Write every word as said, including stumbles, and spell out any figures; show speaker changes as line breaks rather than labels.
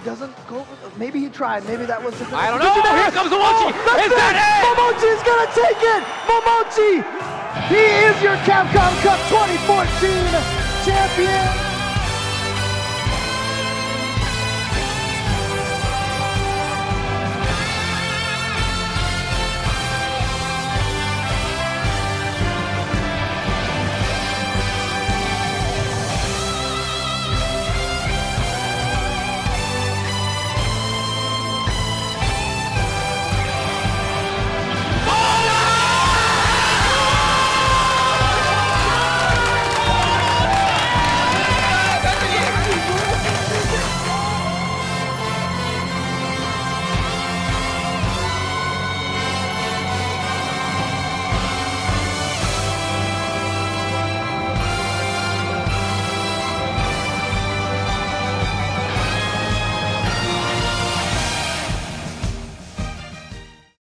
doesn't go. Maybe he tried. Maybe that was.
I don't know. Here comes Momochi.
Oh,
Is that it?
Momochi's gonna take it. Momochi, he is your Capcom Cup twenty fourteen champion.